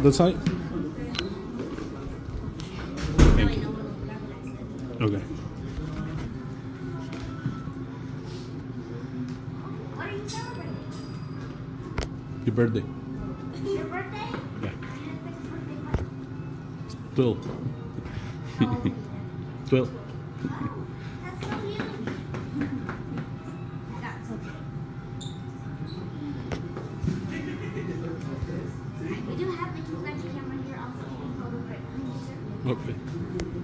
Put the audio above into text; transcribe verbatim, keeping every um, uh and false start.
the site? Thank you. Okay. What are you celebrating? Your birthday. Your birthday? Yeah. You Twelve. Oh, Twelve. that's so cute. That's okay. We do have the two camera here also. You can photo for it. Okay.